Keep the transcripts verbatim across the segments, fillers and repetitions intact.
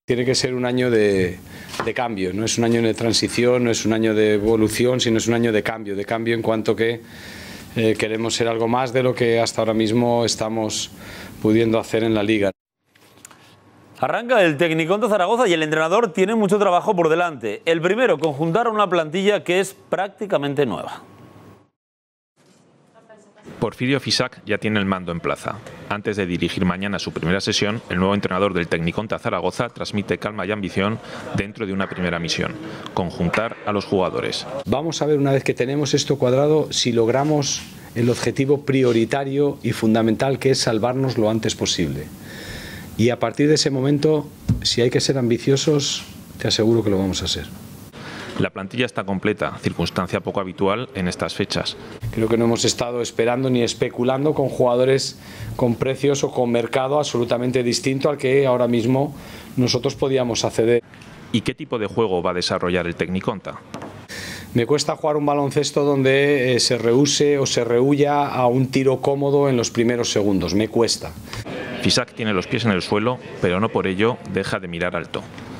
Tiene que ser un año de, de cambio, no es un año de transición, no es un año de evolución, sino es un año de cambio, de cambio en cuanto que eh, queremos ser algo más de lo que hasta ahora mismo estamos pudiendo hacer en la Liga. Arranca el Tecnicón de Zaragoza y el entrenador tiene mucho trabajo por delante. El primero, conjuntar una plantilla que es prácticamente nueva. Porfirio Fisac ya tiene el mando en plaza. Antes de dirigir mañana su primera sesión, el nuevo entrenador del Tecnicón de Zaragoza transmite calma y ambición dentro de una primera misión: conjuntar a los jugadores. Vamos a ver, una vez que tenemos esto cuadrado, si logramos el objetivo prioritario y fundamental, que es salvarnos lo antes posible. Y a partir de ese momento, si hay que ser ambiciosos, te aseguro que lo vamos a ser. La plantilla está completa, circunstancia poco habitual en estas fechas. Creo que no hemos estado esperando ni especulando con jugadores con precios o con mercado absolutamente distinto al que ahora mismo nosotros podíamos acceder. ¿Y qué tipo de juego va a desarrollar el Tecniconta? Me cuesta jugar un baloncesto donde eh, se rehúse o se rehuya a un tiro cómodo en los primeros segundos. Me cuesta. Fisac tiene los pies en el suelo, pero no por ello deja de mirar alto.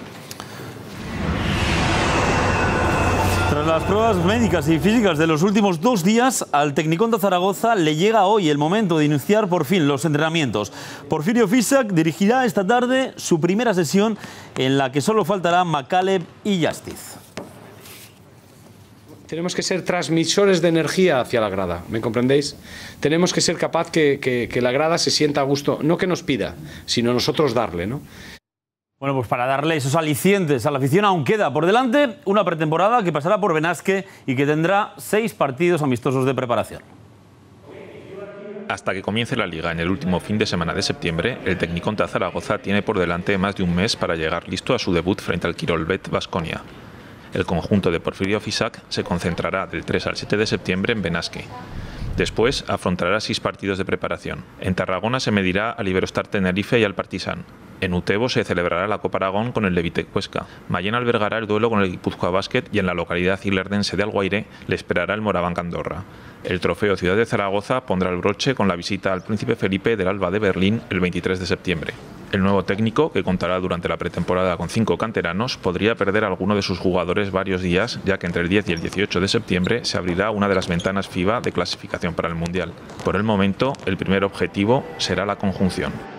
Tras las pruebas médicas y físicas de los últimos dos días, al Tecnicón de Zaragoza le llega hoy el momento de iniciar por fin los entrenamientos. Porfirio Fisac dirigirá esta tarde su primera sesión, en la que solo faltarán Macaleb y Yastiz. Tenemos que ser transmisores de energía hacia la grada, ¿me comprendéis? Tenemos que ser capaz que, que, que la grada se sienta a gusto, no que nos pida, sino nosotros darle, ¿no? Bueno, pues para darle esos alicientes a la afición aún queda por delante una pretemporada que pasará por Benasque y que tendrá seis partidos amistosos de preparación. Hasta que comience la Liga en el último fin de semana de septiembre, el Tecnicón de Zaragoza tiene por delante más de un mes para llegar listo a su debut frente al Quirolbet Baskonia. El conjunto de Porfirio Fisac se concentrará del tres al siete de septiembre en Benasque. Después afrontará seis partidos de preparación. En Tarragona se medirá al Iberostar Tenerife y al Partizan. En Utebo se celebrará la Copa Aragón con el Levitec Huesca. Mañana albergará el duelo con el Guipúzcoa Basket y en la localidad ilerdense de Alguaire le esperará el Moraván Andorra. El trofeo Ciudad de Zaragoza pondrá el broche con la visita al Príncipe Felipe del Alba de Berlín el veintitrés de septiembre. El nuevo técnico, que contará durante la pretemporada con cinco canteranos, podría perder a alguno de sus jugadores varios días, ya que entre el diez y el dieciocho de septiembre se abrirá una de las ventanas FIBA de clasificación para el Mundial. Por el momento, el primer objetivo será la conjunción.